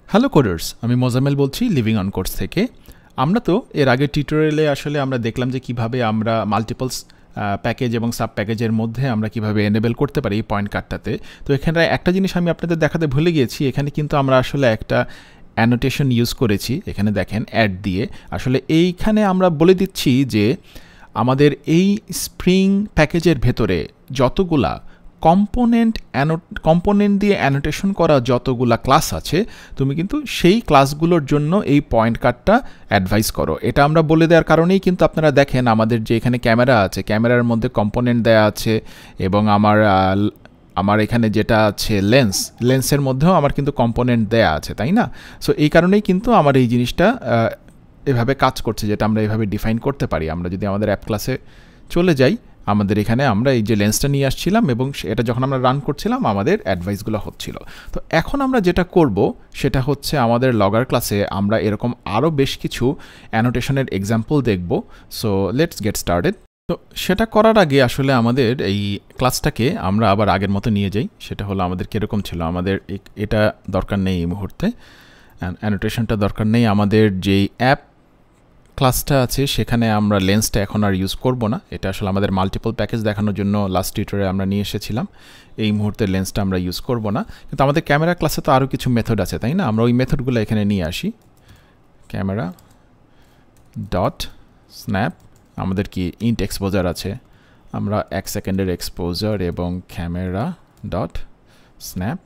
Hello coders, আমি মোজাম্মেল বলছি living on course থেকে। আমরা তো এর আগে টিউটোরিয়ালে আসলে আমরা দেখলাম যে কিভাবে আমরা মাল্টিপলস প্যাকেজ এবং সাব প্যাকেজের মধ্যে আমরা কিভাবে এনেবল করতে পারি পয়েন্ট কার্ডটাতে। তো এখানে একটা জিনিস আমি আপনাদের দেখাতে ভুলে গিয়েছি, এখানে কিন্তু আমরা আসলে একটা অ্যানোটেশন ইউজ করেছি। এখানে দেখেন অ্যাড দিয়ে আসলে এইখানে আমরা বলে দিচ্ছি যে আমাদের এই স্প্রিং প্যাকেজের ভেতরে যতগুলা কম্পোনেন্ট দিয়ে অ্যানোটেশন করা যতগুলা ক্লাস আছে, তুমি কিন্তু সেই ক্লাসগুলোর জন্য এই পয়েন্ট কার্ডটা অ্যাডভাইস করো। এটা আমরা বলে দেওয়ার কারণেই কিন্তু আপনারা দেখেন আমাদের যে এখানে ক্যামেরা আছে, ক্যামেরার মধ্যে কম্পোনেন্ট দেওয়া আছে এবং আমার এখানে যেটা আছে লেন্সের মধ্যেও আমার কিন্তু কম্পোনেন্ট দেয়া আছে, তাই না? সো এই কারণেই কিন্তু আমার এই জিনিসটা এভাবে কাজ করছে, যেটা আমরা এভাবে ডিফাইন করতে পারি। আমরা যদি আমাদের অ্যাপ ক্লাসে চলে যাই, আমাদের এখানে আমরা এই যে লেন্সটা নিয়ে আসছিলাম এবং এটা যখন আমরা রান করছিলাম আমাদের অ্যাডভাইসগুলো হচ্ছিল। তো এখন আমরা যেটা করব সেটা হচ্ছে আমাদের লগর ক্লাসে আমরা এরকম আরও বেশ কিছু অ্যানোটেশনের এক্সাম্পল দেখব। So let's get started. তো সেটা করার আগে আসলে আমাদের এই ক্লাসটাকে আমরা আবার আগের মতো নিয়ে যাই। সেটা হলো আমাদের কীরকম ছিল, আমাদের এটা দরকার নেই এই মুহূর্তে, অ্যানোটেশনটা দরকার নেই। আমাদের যেই অ্যাপ ক্লাসটা আছে সেখানে আমরা লেন্সটা এখন আর ইউজ করব না। এটা আসলে আমাদের মাল্টিপল প্যাকেজ দেখানোর জন্য লাস্ট টিউটোরে আমরা নিয়ে এসেছিলাম। এই মুহূর্তে লেন্সটা আমরা ইউজ করব না, কিন্তু আমাদের ক্যামেরা ক্লাসে তো আরও কিছু মেথড আছে, তাই না? আমরা ওই মেথডগুলো এখানে নিয়ে আসি। ক্যামেরা ডট স্ন্যাপ, আমাদের কি ইন্ট এক্সপোজার আছে, আমরা 1 সেকেন্ডের এক্সপোজার এবং ক্যামেরা ডট স্ন্যাপ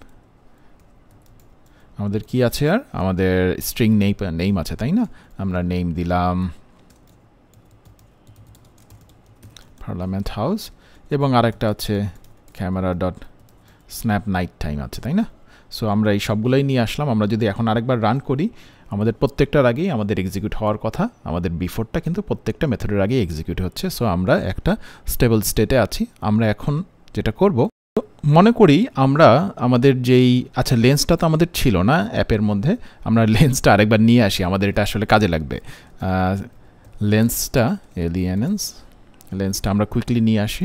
আমাদের কি আছে, আর আমাদের স্ট্রিং নেম আছে, তাই না? আমরা নেম দিলাম পার্লামেন্ট হাউস এবং আরেকটা আছে camera dot snap night time আছে, তাই না? সো আমরা এই সবগুলোই নিয়ে আসলাম। আমরা যদি এখন আরেকবার রান করি, আমাদের প্রত্যেকটার আগেই আমাদের এক্সিকিউট হওয়ার কথা, আমাদের বিফোরটা কিন্তু প্রত্যেকটা মেথডের আগেই এক্সিকিউট হচ্ছে। সো আমরা একটা স্টেবল স্টেটে আছি। আমরা এখন যেটা করব, মনে করি আমরা আমাদের আচ্ছা লেন্সটা তো আমাদের ছিল না অ্যাপের মধ্যে, আমরা লেন্সটা আরেকবার নিয়ে আসি, আমাদের এটা আসলে কাজে লাগবে। লেন্সটা আমরা কুইকলি নিয়ে আসি।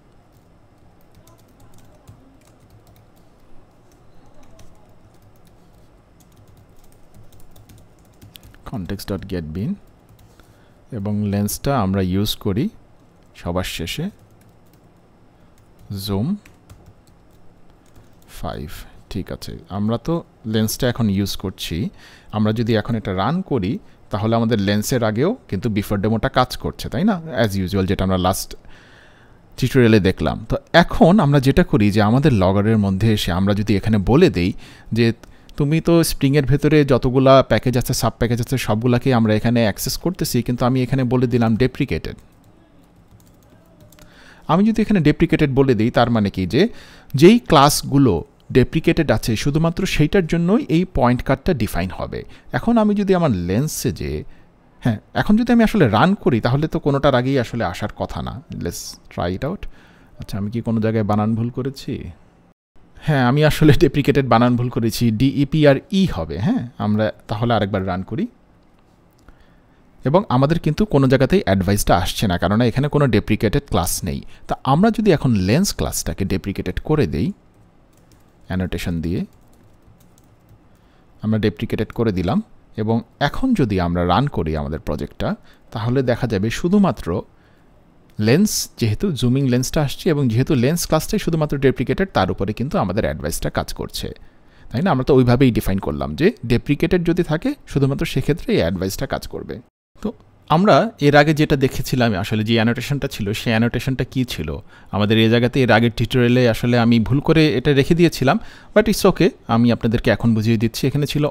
context.getBean এবং লেন্সটা আমরা ইউজ করি সবার শেষে জুম 5। ঠিক আছে, আমরা তো লেন্সটা এখন ইউজ করছি। আমরা যদি এখন এটা রান করি তাহলে আমাদের লেন্সের আগেও কিন্তু বিফোর ডেমোটা কাজ করছে, তাই না? অ্যাজ ইউজুয়াল যেটা আমরা লাস্ট টিউটোরিয়ালে দেখলাম। তো এখন আমরা যেটা করি যে আমাদের লগরের মধ্যে এসে আমরা যদি এখানে বলে দেই যে তুমি তো স্প্রিংয়ের ভেতরে যতগুলা প্যাকেজ আছে, সাব প্যাকেজ আছে, সবগুলাকে আমরা এখানে অ্যাক্সেস করতেছি, কিন্তু আমি এখানে বলে দিলাম ডেপ্রিকেটেড। আমি যদি এখানে ডেপ্রিকেটেড বলে দিই, তার মানে কি যে যেই ক্লাসগুলো ডেপ্রিকেটেড আছে শুধুমাত্র সেইটার জন্যই এই পয়েন্ট কার্ডটা ডিফাইন হবে। এখন আমি যদি আমার লেন্সে এখন যদি আমি আসলে রান করি তাহলে তো কোনোটার আগেই আসলে আসার কথা না। Let's try it out. আচ্ছা, আমি কি কোনো জায়গায় বানান ভুল করেছি? হ্যাঁ, আমি আসলে ডেপ্রিকেটেড বানান ভুল করেছি, DEPRE হবে। হ্যাঁ, আমরা তাহলে আরেকবার রান করি এবং আমাদের কিন্তু কোনো জায়গাতেই অ্যাডভাইসটা আসছে না, কারণ এখানে কোনো ডেপ্রিকেটেড ক্লাস নেই। তা আমরা যদি এখন লেন্স ক্লাসটাকে ডেপ্রিকেটেড করে দেই, অ্যানোটেশন দিয়ে আমরা ডেপ্রিকেটেড করে দিলাম এবং এখন যদি আমরা রান করি আমাদের প্রজেক্টটা, তাহলে দেখা যাবে শুধুমাত্র লেন্স, যেহেতু জুমিং লেন্সটা আসছে এবং যেহেতু লেন্স ক্লাসটাই শুধুমাত্র ডেপ্রিকেটেড, তার উপরে কিন্তু আমাদের অ্যাডভাইসটা কাজ করছে, তাই না? আমরা তো ওইভাবেই ডিফাইন করলাম যে ডেপ্রিকেটেড যদি থাকে শুধুমাত্র সেক্ষেত্রে এই অ্যাডভাইসটা কাজ করবে। তো আমরা এর আগে যেটা দেখেছিলাম আসলে যে অ্যানোটেশনটা ছিল, সেই অ্যানোটেশনটা কী ছিল আমাদের এই জায়গাতে এর আগের টিউটোরিয়ালে আসলে আমি ভুল করে এটা রেখে দিয়েছিলাম, বাট ইটস ওকে, আমি আপনাদেরকে এখন বুঝিয়ে দিচ্ছি। এখানে ছিল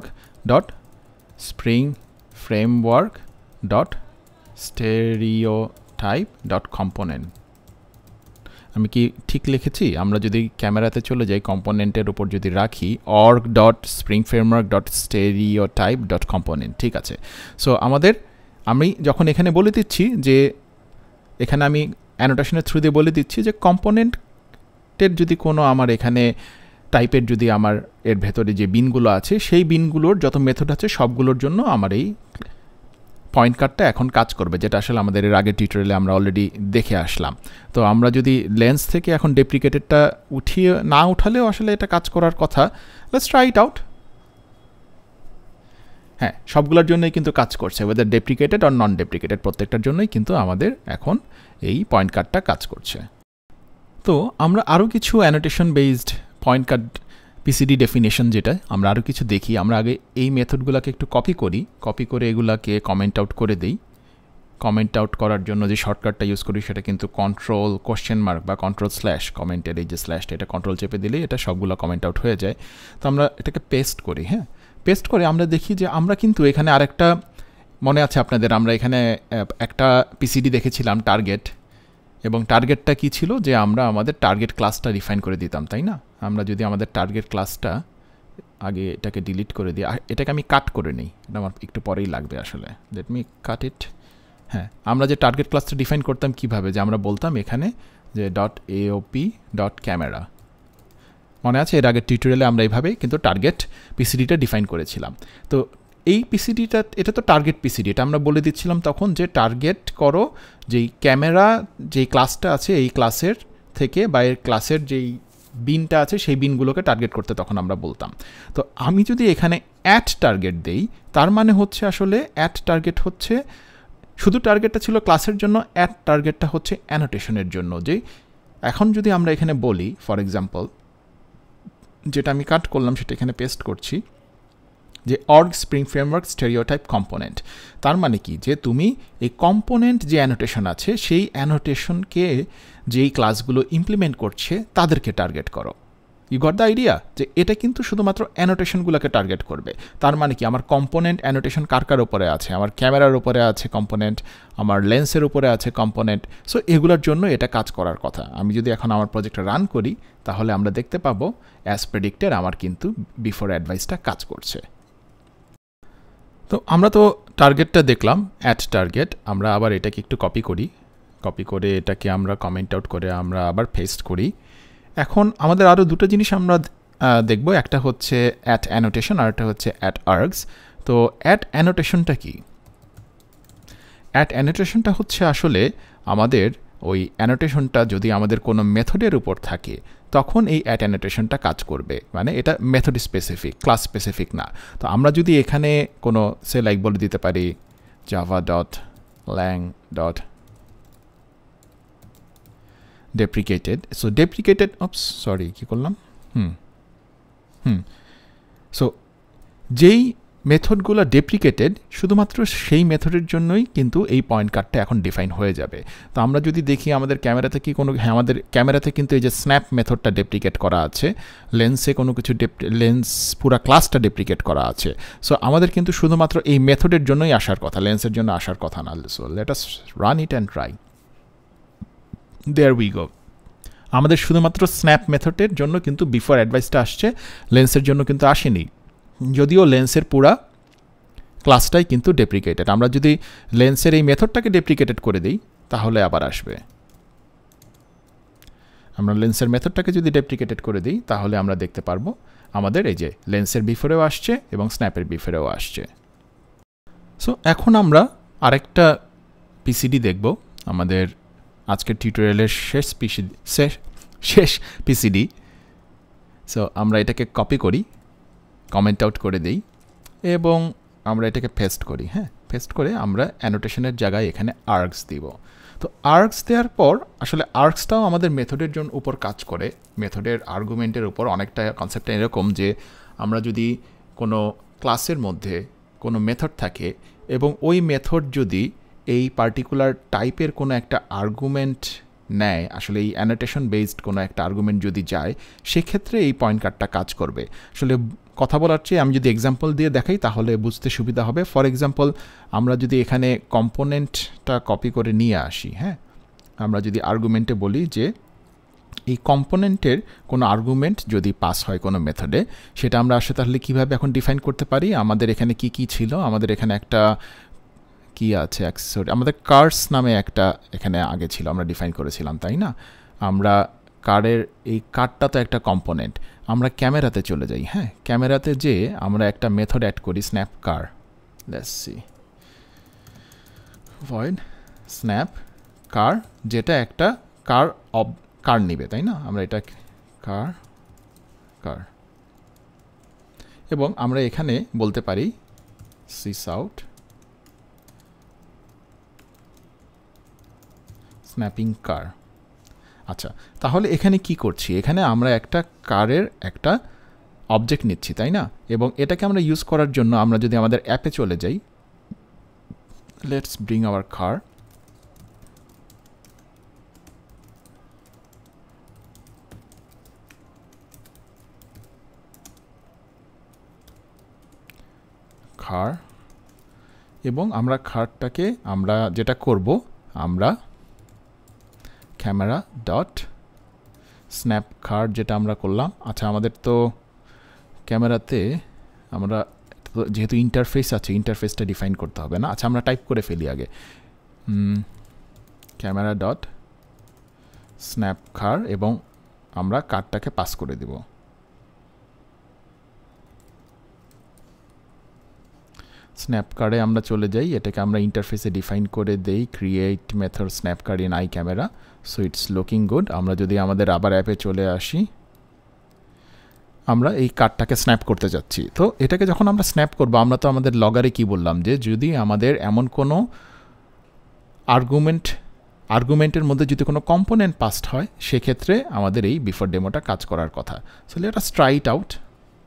org.springframework.stereotype.component। আমি কি ঠিক লিখেছি? আমরা যদি ক্যামেরাতে চলে যাই, কম্পোনেন্টের উপর যদি রাখি org.springframework.stereotype.component, ঠিক আছে। সো আমি যখন এখানে বলে দিচ্ছি যে এখানে আমি অ্যানোটেশনের থ্রু দিয়ে বলে দিচ্ছি যে কম্পোনেন্টের যদি কোনো আমার এখানে টাইপের যদি আমার এর ভেতরে যে বিনগুলো আছে, সেই বিনগুলোর যত মেথড আছে সবগুলোর জন্য আমার এই পয়েন্ট কার্ডটা এখন কাজ করবে, যেটা আসলে আমাদের এর আগের টিউটোরিয়ালে আমরা অলরেডি দেখে আসলাম। তো আমরা যদি লেন্স থেকে এখন ডেপ্রিকেটেডটা না উঠালেও আসলে এটা কাজ করার কথা। Let's try it out. হ্যাঁ, সবগুলোর জন্যই কিন্তু কাজ করছে, ওয়েদার ডেপ্রিকেটেড আর নন ডেপ্রিকেটেড প্রত্যেকটার জন্যই কিন্তু আমাদের এখন এই পয়েন্ট কার্ডটা কাজ করছে। তো আমরা আরও কিছু annotation based point card PCD definition যেটা আমরা আরও কিছু দেখি। আমরা আগে এই মেথডগুলোকে একটু কপি করে এগুলাকে কমেন্ট আউট করে দিই। কমেন্ট আউট করার জন্য যে শর্টকাটটা ইউজ করি সেটা কিন্তু কন্ট্রোল কোশ্চেন মার্ক বা কন্ট্রোল স্ল্যাশ, কমেন্টের এই যে স্ল্যাশটা এটা কন্ট্রোল চেপে দিলেই এটা সবগুলো কমেন্ট আউট হয়ে যায়। তো আমরা এটাকে পেস্ট করি। হ্যাঁ, পেস্ট করে আমরা দেখি যে আমরা কিন্তু এখানে আরেকটা, মনে আছে আপনাদের, আমরা এখানে একটা পিসিডি দেখেছিলাম টার্গেট, এবং টার্গেটটা কি ছিল যে আমরা আমাদের টার্গেট ক্লাসটা ডিফাইন করে দিতাম, তাই না? আমরা যদি আমাদের টার্গেট ক্লাসটা, আগে এটাকে ডিলিট করে দিই, এটাকে আমি কাট করে নিই, এটা আমার একটু পরেই লাগবে আসলে, লেট মি কাট ইট। হ্যাঁ, আমরা যে টার্গেট ক্লাসটা ডিফাইন করতাম কিভাবে, যে আমরা বলতাম এখানে যে .aop.camera, মনে আছে এর আগের টিউটোরিয়ালে আমরা এইভাবে কিন্তু টার্গেট পিসিডিটা ডিফাইন করেছিলাম। তো এই পিসিডিটা, এটা তো টার্গেট পিসিডি, এটা আমরা বলে দিচ্ছিলাম তখন যে টার্গেট করো যেই ক্যামেরা যেই ক্লাসটা আছে এই ক্লাসের থেকে, বা এর ক্লাসের যেই বিনটা আছে সেই বিনগুলোকে টার্গেট করতে তখন আমরা বলতাম। তো আমি যদি এখানে অ্যাট টার্গেট দেই, তার মানে হচ্ছে আসলে অ্যাট টার্গেট হচ্ছে শুধু টার্গেটটা ছিল ক্লাসের জন্য, অ্যাট টার্গেটটা হচ্ছে অ্যানোটেশনের জন্য। যে এখন যদি আমরা এখানে বলি, ফর এক্সাম্পল যেটা আমি কাট করলাম সেটা এখানে পেস্ট করছি, যে org spring framework stereotype component, তার মানে কি যে তুমি এই কম্পোনেন্ট যে অ্যানোটেশন আছে সেই অ্যানোটেশনকে যেই ক্লাসগুলো ইমপ্লিমেন্ট করছে তাদেরকে টার্গেট করো। ইউ গট দ্য আইডিয়া, যে এটা কিন্তু শুধুমাত্র অ্যানোটেশনগুলোকে টার্গেট করবে। তার মানে কি আমার কম্পোনেন্ট অ্যানোটেশন কার কার উপরে আছে, আমার ক্যামেরার উপরে আছে কম্পোনেন্ট, আমার লেন্সের উপরে আছে কম্পোনেন্ট, সো এগুলোর জন্য এটা কাজ করার কথা। আমি যদি এখন আমার প্রজেক্টটা রান করি তাহলে আমরা দেখতে পাবো অ্যাজ প্রেডিক্টেড আমার কিন্তু বিফোর অ্যাডভাইসটা কাজ করছে। তো আমরা তো টার্গেটটা দেখলাম, অ্যাট টার্গেট। আমরা আবার এটাকে একটু কপি করে এটাকে আমরা কমেন্ট আউট করে আমরা আবার পেস্ট করি। এখন আমাদের আরও দুটো জিনিস আমরা দেখব, একটা হচ্ছে অ্যাট অ্যানোটেশন আর একটা হচ্ছে অ্যাট আর্গস। তো অ্যাট অ্যানোটেশনটা কি? অ্যাট অ্যানোটেশনটা হচ্ছে আসলে আমাদের ওই অ্যানোটেশনটা যদি আমাদের কোনো মেথডের উপর থাকে তখন এই অ্যাট অ্যানোটেশনটা কাজ করবে, মানে এটা মেথড স্পেসিফিক, ক্লাস স্পেসিফিক না। তো আমরা যদি এখানে কোনো সে লাইক বলে দিতে পারি java.lang.deprecated, সো deprecated, সরি কি করলাম, সো যেই মেথডগুলো ডেপ্রিকেটেড শুধুমাত্র সেই মেথডের জন্যই কিন্তু এই পয়েন্ট কার্ডটা এখন ডিফাইন হয়ে যাবে। তো আমরা যদি দেখি আমাদের ক্যামেরাতে কি কোনো, হ্যাঁ আমাদের ক্যামেরাতে কিন্তু এই যে স্ন্যাপ মেথডটা ডেপ্রিকেট করা আছে, লেন্সে কোনো কিছু লেন্স পুরা ক্লাসটা ডেপ্রিকেট করা আছে। সো আমাদের কিন্তু শুধুমাত্র এই মেথডের জন্যই আসার কথা, লেন্সের জন্য আসার কথা না। So let us run it and try. There we go. আমাদের শুধুমাত্র স্ন্যাপ মেথডের জন্য কিন্তু বিফোর অ্যাডভাইসটা আসছে, লেন্সের জন্য কিন্তু আসেনি, যদিও লেন্সের পুরা ক্লাসটাই কিন্তু ডেপ্রিকেটেড। আমরা যদি লেন্সের এই মেথডটাকে ডেপ্রিকেটেড করে দিই তাহলে আবার আসবে। আমরা লেন্সের মেথডটাকে যদি ডেপ্রিকেটেড করে দিই তাহলে আমরা দেখতে পারবো আমাদের এই যে লেন্সের বিফোরেও আসছে এবং স্ন্যাপের বিফোরেও আসছে। সো এখন আমরা আরেকটা পিসিডি দেখব, আমাদের আজকের টিউটোরিয়ালের শেষ পিসিডি। সো আমরা এটাকে কপি করি, কমেন্ট আউট করে দিই এবং আমরা এটাকে পেস্ট করি। হ্যাঁ, পেস্ট করে আমরা অ্যানোটেশনের জায়গায় এখানে আর্গস দিব। তো আর্গস দেওয়ার পর আসলে আর্গসটাও আমাদের মেথডের জন্য উপর কাজ করে, মেথডের আর্গুমেন্টের উপর। অনেকটা কনসেপ্টটা এরকম যে আমরা যদি কোনো ক্লাসের মধ্যে কোনো মেথড থাকে এবং ওই মেথড যদি এই পার্টিকুলার টাইপের কোনো একটা আর্গুমেন্ট নেয়, আসলে এই অ্যানোটেশন বেসড কোনো একটা আর্গুমেন্ট যদি যায়, সেক্ষেত্রে এই পয়েন্ট কার্ডটা কাজ করবে। আসলে কথা বলার চেয়ে আমি যদি এক্সাম্পল দিয়ে দেখাই তাহলে বুঝতে সুবিধা হবে। ফর এক্সাম্পল আমরা যদি এখানে কম্পোনেন্টটা কপি করে নিয়ে আসি, হ্যাঁ, আমরা যদি আর্গুমেন্টে বলি যে এই কম্পোনেন্টের কোনো আর্গুমেন্ট যদি পাস হয় কোনো মেথডে, সেটা আমরা আসলে তাহলে কীভাবে এখন ডিফাইন করতে পারি। আমাদের এখানে কি ছিল, আমাদের এখানে একটা কি আছে, আমাদের কার্স নামে একটা এখানে আগে ছিল, আমরা ডিফাইন করেছিলাম, তাই না? আমরা কারের এই কারটা তো একটা কম্পোনেন্ট। আমরা ক্যামেরাতে চলে যাই। হ্যাঁ, ক্যামেরাতে যে আমরা একটা মেথড অ্যাড করি snap car, let's see void snap car, যেটা একটা কার নিবে, তাই না? আমরা এটা কার এবং আমরা এখানে বলতে পারি sysout স্ন্যাপিং কার। আচ্ছা, তাহলে এখানে কি করছি? এখানে আমরা একটা কারের একটা অবজেক্ট নিচ্ছি, তাই না? এবং এটাকে আমরা ইউজ করার জন্য আমরা যদি আমাদের অ্যাপে চলে যাই, let's bring our car. Car, এবং আমরা কারটাকে আমরা যেটা করব, আমরা ক্যামেরা ডট স্ন্যাপ কার যেটা আমরা করলাম। আচ্ছা, আমাদের তো ক্যামেরাতে আমরা যেহেতু ইন্টারফেস আছে, ইন্টারফেসটা ডিফাইন করতে হবে না। আচ্ছা, আমরা টাইপ করে ফেলি আগে ক্যামেরা ডট স্ন্যাপ কার, এবং আমরা কারটাকে পাস করে দেব। স্ন্যাপ কারে আমরা চলে যাই, এটাকে আমরা ইন্টারফেসে ডিফাইন করে দেই create method snap car in I camera. So it's looking good. আমরা যদি আমাদের আবার অ্যাপে চলে আসি, আমরা এই কার্ডটাকে স্ন্যাপ করতে যাচ্ছি। তো এটাকে যখন আমরা স্ন্যাপ করব, আমরা তো আমাদের লগারে কি বললাম যে যদি আমাদের এমন কোনো আর্গুমেন্টের মধ্যে যদি কোনো কম্পোনেন্ট পাসড হয়, সেক্ষেত্রে আমাদের এই বিফোর ডেমোটা কাজ করার কথা। So let us try it out.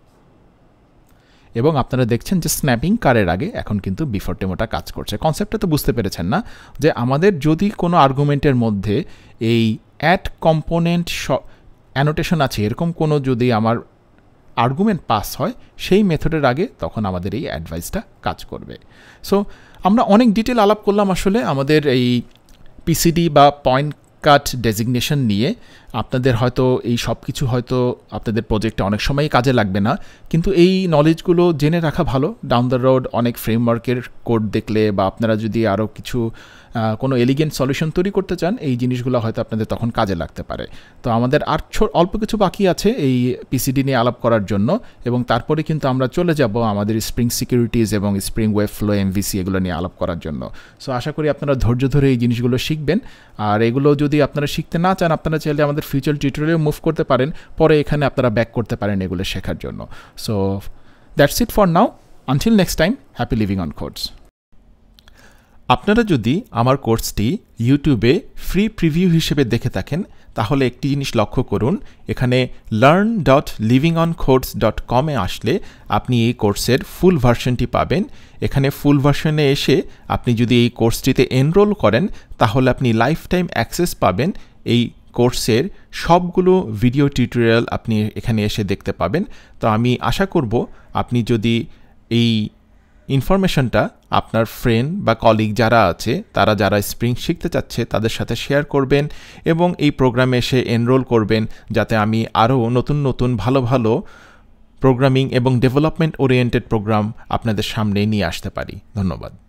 এবং আপনারা দেখছেন যে স্ন্যাপিং কারের আগে এখন কিন্তু বিফোর ডেমোটা কাজ করছে। কনসেপ্টটা তো বুঝতে পেরেছেন না, যে আমাদের যদি কোনো আর্গুমেন্টের মধ্যে এই অ্যাড কম্পোনেন্ট অ্যানোটেশন আছে, এরকম কোনো যদি আমার আর্গুমেন্ট পাস হয় সেই মেথডের আগে, তখন আমাদের এই অ্যাডভাইসটা কাজ করবে। সো আমরা অনেক ডিটেল আলাপ করলাম আসলে আমাদের এই পিসিডি বা পয়েন্ট কাট ডেজিগনেশন নিয়ে। আপনাদের হয়তো এই সব কিছু হয়তো আপনাদের প্রজেক্টে অনেক সময়ই কাজে লাগবে না, কিন্তু এই নলেজগুলো জেনে রাখা ভালো। ডাউন দ্য রোড অনেক ফ্রেমওয়ার্কের কোড দেখলে, বা আপনারা যদি আরও কিছু কোনো এলিগেন্ট সলিউশন তৈরি করতে চান, এই জিনিসগুলো হয়তো আপনাদের তখন কাজে লাগতে পারে। তো আমাদের আর অল্প কিছু বাকি আছে এই পিসিডি নিয়ে আলাপ করার জন্য, এবং তারপরে কিন্তু আমরা চলে যাব আমাদের স্প্রিং সিকিউরিটিজ এবং স্প্রিং ওয়েব ফ্লো এমভিসি এগুলো নিয়ে আলাপ করার জন্য। সো আশা করি আপনারা ধৈর্য ধরে এই জিনিসগুলো শিখবেন। আর এগুলো যদি আপনারা শিখতে না চান, আপনারা চাইলে আমাদের ফিউচার টিউটোরিয়ালে মুভ করতে পারেন, পরে এখানে আপনারা ব্যাক করতে পারেন এগুলো শেখার জন্য। So that's it for now, until next time, happy living on codes. আপনারা যদি আমার কোর্সটি ইউটিউবে ফ্রি প্রিভিউ হিসেবে দেখে থাকেন, তাহলে একটি জিনিস লক্ষ্য করুন, এখানে learn.livingoncodes.com আসলে আপনি এই কোর্সের ফুল ভার্সনটি পাবেন। এখানে ফুল ভার্সনে এসে আপনি যদি এই কোর্সটিতে এনরোল করেন, তাহলে আপনি লাইফ টাইম অ্যাক্সেস পাবেন এই কোর্সের সবগুলো ভিডিও টিউটোরিয়াল আপনি এখানে এসে দেখতে পাবেন। তো আমি আশা করব আপনি যদি এই ইনফরমেশনটা আপনার ফ্রেন্ড বা কলিগ যারা আছে, তারা যারা স্প্রিং শিখতে চাচ্ছে, তাদের সাথে শেয়ার করবেন এবং এই প্রোগ্রামে এসে এনরোল করবেন, যাতে আমি আরও নতুন নতুন ভালো ভালো প্রোগ্রামিং এবং ডেভেলপমেন্ট ওরিয়েন্টেড প্রোগ্রাম আপনাদের সামনে নিয়ে আসতে পারি। ধন্যবাদ।